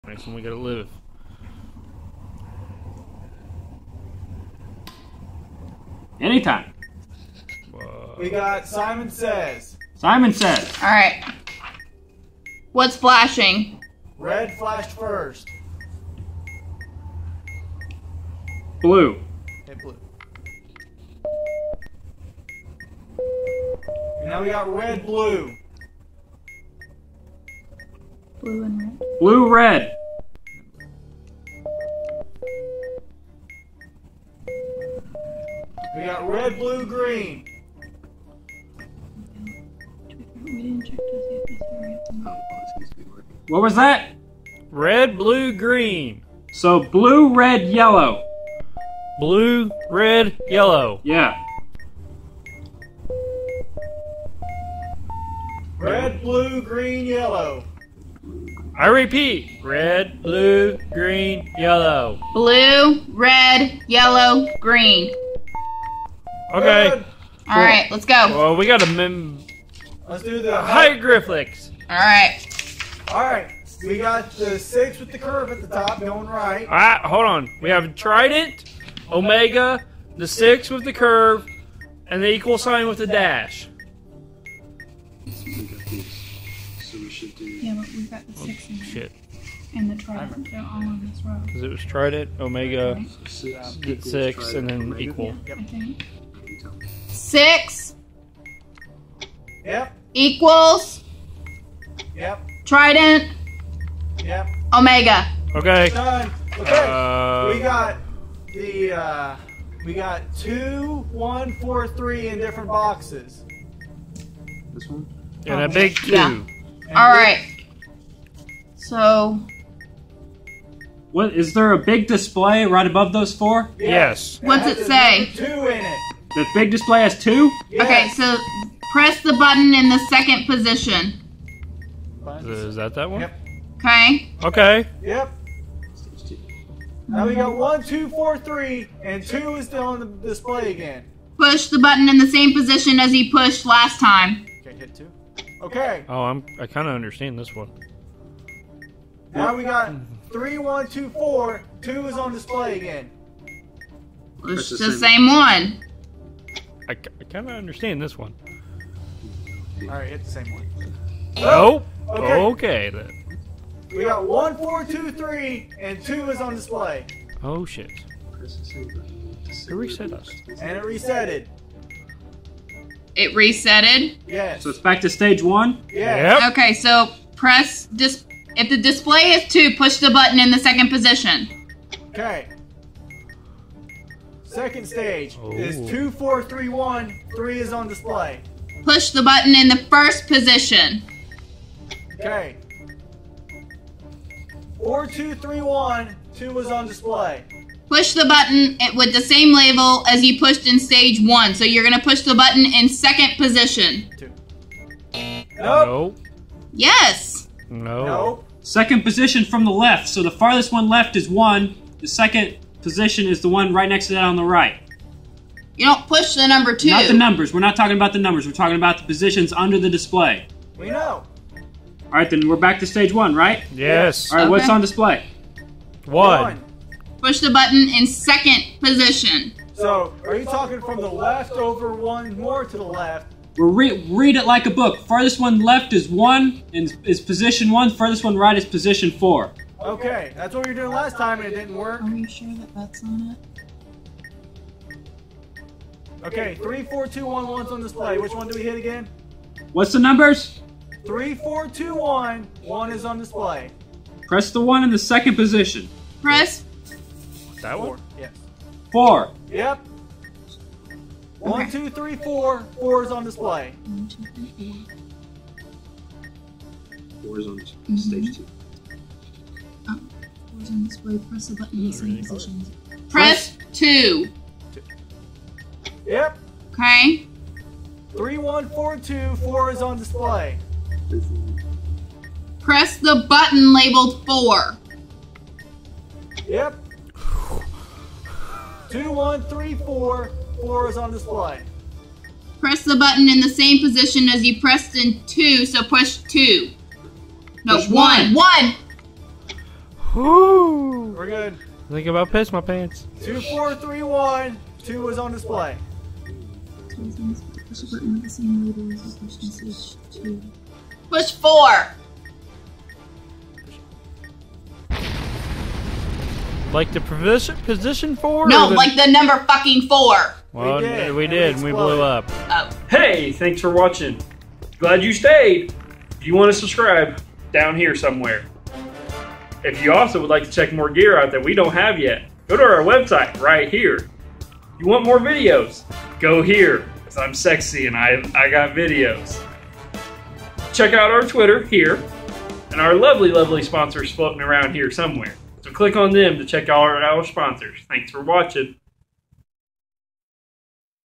Next one we gotta live. Anytime. We got Simon Says. Simon Says. All right. What's flashing? Red flashed first. Blue. Hit blue. And now we got red, blue. Blue and red. Blue, red. We got red, blue, green. What was that? Red, blue, green. So blue, red, yellow. Blue, red, yellow. Yeah. Red, blue, green, yellow. I repeat. Red, blue, green, yellow. Blue, red, yellow, green. Okay. Red. All right, let's go. Well, we got Let's do the hieroglyphics. All right. All right. We got the 6 with the curve at the top going right. Alright, hold on. We have trident, omega, the 6 with the curve, and the equal sign with the dash. So we should do. Yeah, but we've got the 6 in there. Shit. And the trident. They're all on this row. Because it was trident, omega, Six, 6, and then equal. I think. 6 Yep. equals Yep. trident, Yep. omega. Okay. Done. Okay. We got 2, 1, 4, 3 in different boxes. This one? And a big 2. Yeah. And All right. So, What is there a big display right above those 4? Yes. what's has it the say? number 2 in it. The big display has 2? Yes. Okay, so press the button in the second position. Is that one? Yep. Okay? Okay. Yep. Stage 2. Now we got 1, 2, 4, 3, and 2 is still on the display again. Push the button in the same position as you pushed last time. Okay, hit 2. Okay. Oh, I kind of understand this one. Now we got 3, 1, 2, 4. 2 is on display again. Push the the same same one. I kind of understand this one. All right, hit the same one. Nope. Okay. Okay then. We got 1, 4, 2, 3, and 2 is on display. Oh shit. Press the same button. It reset us. And it resetted. It resetted. Yes. So it's back to stage 1? Yes. Yep. Okay, so press if the display is 2, push the button in the second position. Okay. Second stage is Oh. 2, 4, 3, 1. 3 is on display. Push the button in the first position. Okay. 4, 2, 3, 1. 2 is on display. Push the button with the same label as you pushed in stage 1. So you're gonna push the button in second position. 2. Nope. Nope. Yes. No. Nope. Second position from the left. So the farthest one left is 1. The second position is the one right next to that on the right. You don't push the number 2. Not the numbers. We're not talking about the numbers. We're talking about the positions under the display. We know. All right, then we're back to stage 1, right? Yes. All right, what's Okay. on display? 1. Push the button in second position. So, are you talking from the left over 1 more to the left? Read it like a book. Farthest one left is 1, and is position 1. Furthest one right is position 4. Okay, that's what we were doing last time and it didn't work. Are you sure that that's on it? Okay, 3, 4, 2, 1, 1's on display. Which one do we hit again? What's the numbers? 3, 4, 2, 1. 1 is on display. Press the 1 in the second position. Press. That 4. one? Yes. 4. Yep. 1, 2, 3, 4. 4 is on display. 1, 2, 3, 4. 4 is on stage 2. Oh, 4 is on display. Press the button in the same position. Press 2. Yep. Okay. 3, 1, 4, 2. 4 is on display. Press the button labeled 4. Yep. 2, 1, 3, 4. 4 is on display. Press the button in the same position as you pressed in 2, so push 2. No, Push 1. 1! Whoo! We're good. Think about piss my pants. 2, 4, 3, 1. 2 is on display. Push a button with the same label as you pushed in stage 2. Push 4. Like the position 4? No, or the... like the number fucking 4. Well, We did, we and did, it and we blew up. Oh. Hey, thanks for watching. Glad you stayed. If you want to subscribe, down here somewhere. If you also would like to check more gear out that we don't have yet, go to our website right here. You want more videos? Go here, because I'm sexy and I got videos. Check out our Twitter here, and our lovely, lovely sponsors floating around here somewhere. So click on them to check out our sponsors. Thanks for watching.